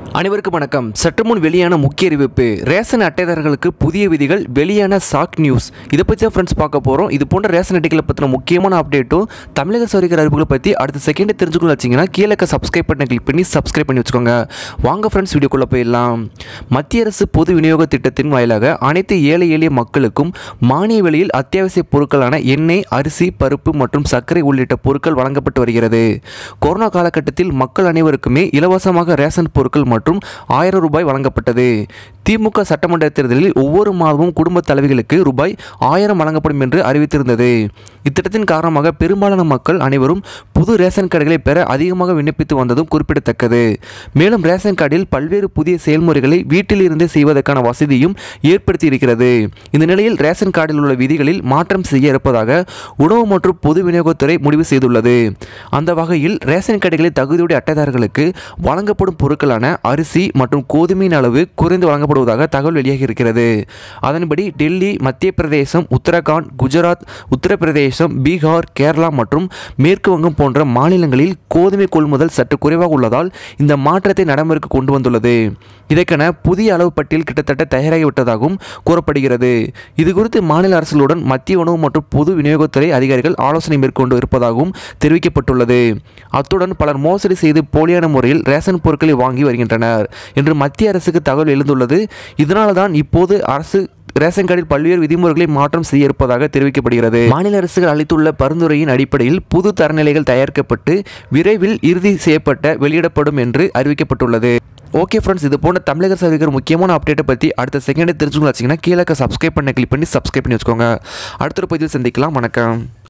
அனைவருக்கும் வணக்கம். சற்று முன் வெளியான முக்கிய அறிவிப்பு. ரேஷன் அட்டைதாரர்களுக்கு புதிய விதிகள் வெளியான ஷாக் நியூஸ். இதை பற்றி தான் ஃப்ரெண்ட்ஸ் பார்க்க போகிறோம். இது போன்ற ரேஷன் அட்டைகளை பற்றின முக்கியமான அப்டேட்டும் தமிழக சரிக்கிற அறிவுகளை பற்றி அடுத்த செகண்டே தெரிஞ்சுக்கணும் வச்சிங்கன்னா கீழே சப்ஸ்கிரைப் பட்டனை கிளிக் பண்ணி சப்ஸ்கிரைப் பண்ணி வச்சுக்கோங்க. வாங்க ஃப்ரெண்ட்ஸ் வீடியோக்குள்ளே போயிடலாம். மத்திய அரசு பொது விநியோக திட்டத்தின் வாயிலாக அனைத்து ஏழை எளிய மக்களுக்கும் மானிய விலையில் அத்தியாவசிய பொருட்களான எண்ணெய், அரிசி, பருப்பு மற்றும் சர்க்கரை உள்ளிட்ட பொருட்கள் வழங்கப்பட்டு வருகிறது. கொரோனா காலகட்டத்தில் மக்கள் அனைவருக்குமே இலவசமாக ரேஷன் பொருட்கள் மற்றும் 1000 ரூபாய் வழங்கப்பட்டது. திமுக சட்டமன்ற தேர்தலில் ஒவ்வொரு மாதமும் குடும்ப தலைவிகளுக்கு ரூபாய் 1000 வழங்கப்படும் என்று அறிவித்திருந்தது. இத்திட்டத்தின் காரணமாக பெரும்பாலான மக்கள் அனைவரும் புது ரேஷன் கார்டுகளை பெற அதிகமாக விண்ணப்பித்து வந்ததும் குறிப்பிடத்தக்கது. மேலும் ரேஷன் கார்டில் பல்வேறு புதிய செயல்முறைகளை வீட்டில் இருந்தே செய்வதற்கான வசதியும் ஏற்படுத்தி இருக்கிறது. இந்த நிலையில் ரேஷன் கார்டில் உள்ள விதிகளில் மாற்றம் செய்ய இருப்பதாக உணவு மற்றும் பொது விநியோகத்துறை முடிவு செய்துள்ளது. அந்த வகையில் ரேஷன் கார்டுகளை தகுதியுடைய அட்டைதாரர்களுக்கு வழங்கப்படும் பொருட்களான அரிசி மற்றும் கோதுமையின் அளவு குறைந்து வழங்கப்படுவதாக தகவல் வெளியாகி இருக்கிறது. அதன்படி டெல்லி, மத்திய பிரதேசம், உத்தரகாண்ட், குஜராத், உத்தரப்பிரதேசம், பீகார், கேரளா மற்றும் மேற்கு வங்கம் போன்ற மாநிலங்களில் கோதுமை கொள்முதல் சற்று குறைவாக உள்ளதால் இந்த மாற்றத்தை நடைமுறைக்கு கொண்டு வந்துள்ளது. இதற்கென புதிய அளவு பட்டியல் கிட்டத்தட்ட தயாராகிவிட்டதாகவும் கூறப்படுகிறது. இதுகுறித்து மாநில அரசுகளுடன் மத்திய உணவு மற்றும் பொது விநியோகத்துறை அதிகாரிகள் ஆலோசனை மேற்கொண்டு இருப்பதாகவும் தெரிவிக்கப்பட்டுள்ளது. அத்துடன் பலர் மோசடி செய்து போலியான முறையில் ரேஷன் பொருட்களை வாங்கி வருகின்றனர் என்று மத்திய அரசுக்கு தகவல் எழுந்துள்ளது. இதனால் தான் இப்போது அரசு ரேஷன் கார்டில் பல்வேறு விதிமுறைகளை மாற்றம் செய்ய இருப்பதாக தெரிவிக்கப்படுகிறது. மாநில அரசுகள் அளித்துள்ள பரிந்துரையின் அடிப்படையில் புது தரநிலைகள் தயாரிக்கப்பட்டு விரைவில் இறுதி செய்யப்பட்ட வெளியிடப்படும் என்று அறிவிக்கப்பட்டுள்ளது. ஓகே ஃப்ரெண்ட்ஸ், இது போன்ற தமிழக சரிக்கிற முக்கியமான அப்டேட்டை பற்றி அடுத்த செகண்டே தெரிஞ்சுக்கணும் வச்சிங்கன்னா கீழே சப்ஸ்கிரைப் பண்ண கிளிக் பண்ணி சப்ஸ்கிரைப் பண்ணி வச்சுக்கோங்க. அடுத்த ஒரு பதிவில் சந்திக்கலாம். வணக்கம்.